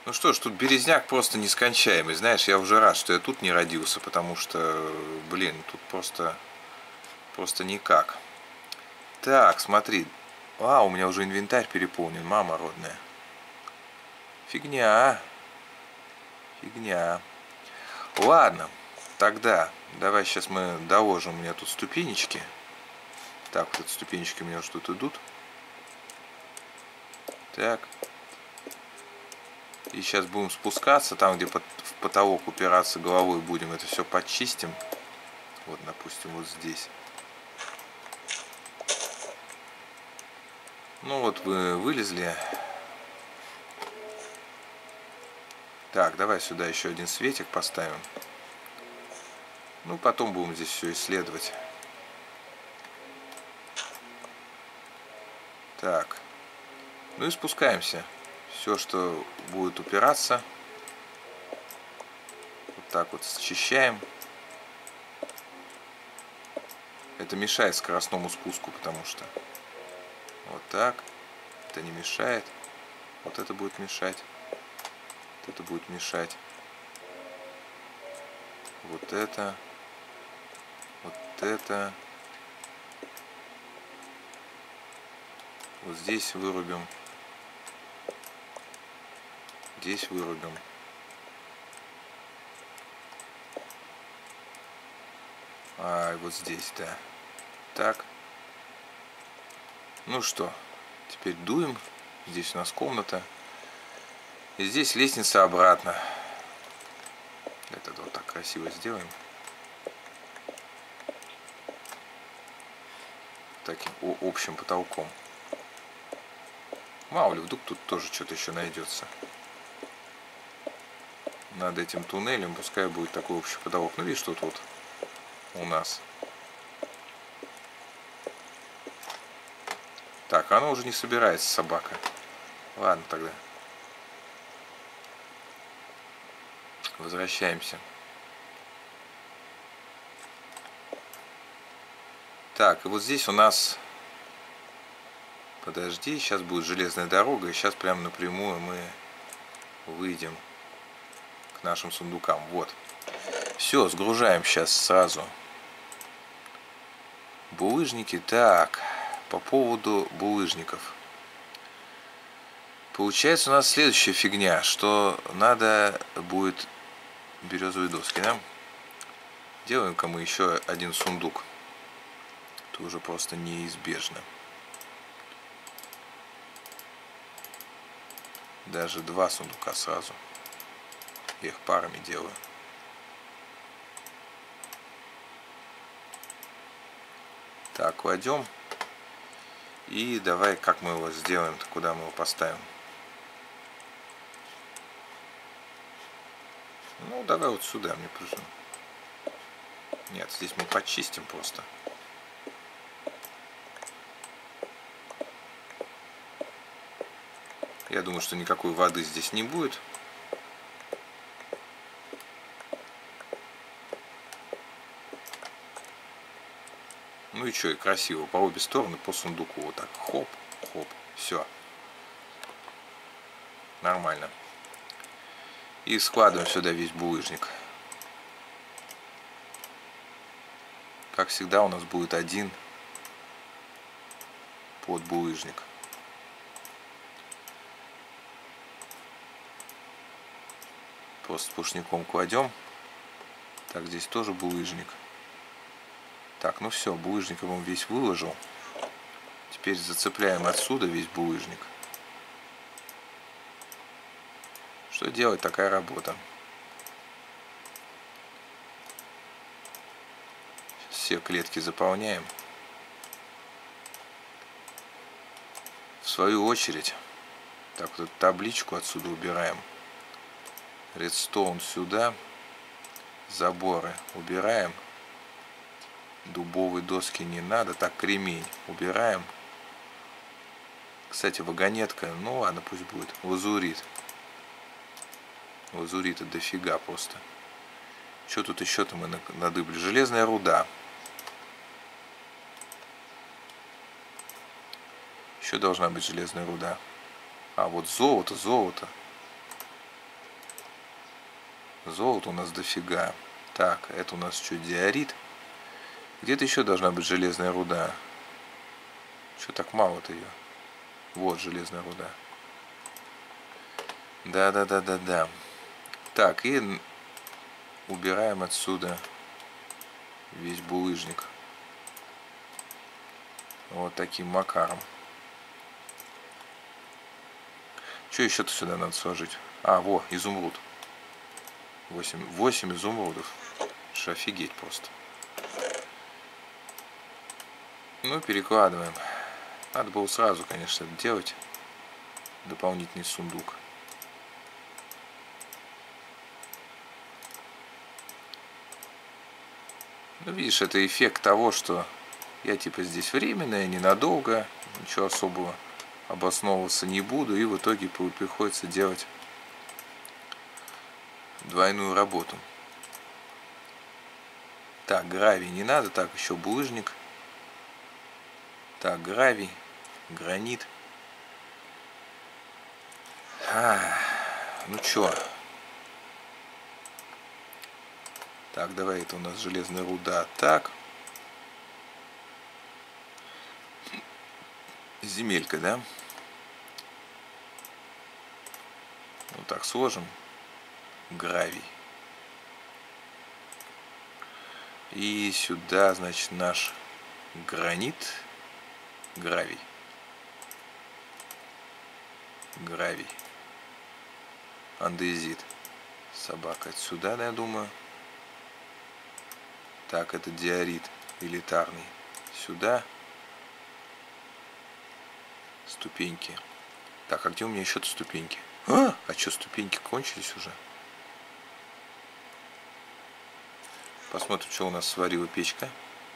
Ну что ж, тут березняк просто нескончаемый. Знаешь, я уже рад, что я тут не родился, потому что, блин, тут просто никак. Так, смотри. У меня уже инвентарь переполнен, мама родная. Фигня. Фигня. Ладно, тогда давай сейчас мы доложим. У меня тут ступенечки. Так, вот эти ступенечки у меня уже тут идут. Так. И сейчас будем спускаться, там, где в потолок упираться головой будем, это все почистим. Вот, допустим, вот здесь. Ну вот вы вылезли. Так, давай сюда еще один светик поставим. Ну, потом будем здесь все исследовать. Так. Ну и спускаемся. Все, что будет упираться, вот так вот счищаем. Это мешает скоростному спуску, потому что вот так. Это не мешает. Вот это будет мешать. Вот это будет мешать. Вот это. Вот это. Вот здесь вырубим. Здесь вырубим. И вот здесь, да. Так. Ну что, теперь дуем. Здесь у нас комната. И здесь лестница обратно. Это вот так красиво сделаем. Таким общим потолком. Мало ли, вдруг тут тоже что-то еще найдется. Над этим туннелем пускай будет такой общий потолок. Ну видишь, тут вот у нас. Так, она уже не собирается, собака. Ладно тогда. Возвращаемся. Так, и вот здесь у нас... Подожди, сейчас будет железная дорога, и сейчас прямо напрямую мы выйдем к нашим сундукам. Вот. Все, сгружаем сейчас сразу. Булыжники. Так, по поводу булыжников. Получается у нас следующая фигня, что надо будет березовые доски, да? Делаем-ка мы еще один сундук. Это уже просто неизбежно. Даже два сундука сразу. Я их парами делаю. Так, кладем. И давай, как мы его сделаем, куда мы его поставим? Ну, давай вот сюда, мне просто. Нет, здесь мы почистим просто. Я думаю, что никакой воды здесь не будет. Ну и что, и красиво. По обе стороны, по сундуку. Вот так. Хоп, хоп. Все. Нормально. И складываем сюда весь булыжник. Как всегда, у нас будет один подбулыжник. Просто сплошняком кладем. Так, здесь тоже булыжник. Так, ну все, булыжник я вам весь выложил. Теперь зацепляем отсюда весь булыжник. Что делать, такая работа. Все клетки заполняем. В свою очередь, так вот эту табличку отсюда убираем. Редстоун сюда. Заборы убираем. Дубовые доски не надо. Так, кремень убираем. Кстати, вагонетка, ну ладно, пусть будет. Лазурит. Лазурита дофига просто. Что тут еще-то мы надыбли? Железная руда. Еще должна быть железная руда. А вот золото, золото. Золото у нас дофига. Так, это у нас что, диорит? Где-то еще должна быть железная руда. Что так мало-то ее? Вот железная руда. Да. Так, и убираем отсюда весь булыжник. Вот таким макаром. Что еще-то сюда надо сложить? А, во, изумруд. 8 изумрудов. Что, офигеть просто. Ну, перекладываем. Надо было сразу, конечно, делать дополнительный сундук. Ну, видишь, это эффект того, что я типа здесь временно, ненадолго, ничего особого обосновываться не буду, и в итоге приходится делать двойную работу. Так, гравий не надо, так, еще булыжник. Так, гравий, гранит. Ну чё? Так, давай, это у нас железная руда. Так. Земелька, да? Вот так сложим. Гравий. И сюда, значит, наш гранит. Гравий. Гравий. Андезит. Собака отсюда, я думаю. Так, это диорит элитарный. Сюда. Ступеньки. Так, а где у меня еще-то ступеньки? А что, ступеньки кончились уже? Посмотрим, что у нас сварила печка.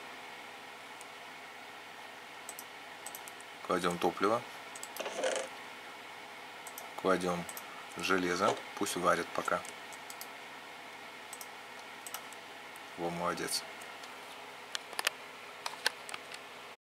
Кладем топливо. Кладем железо. Пусть варит пока. Во, молодец.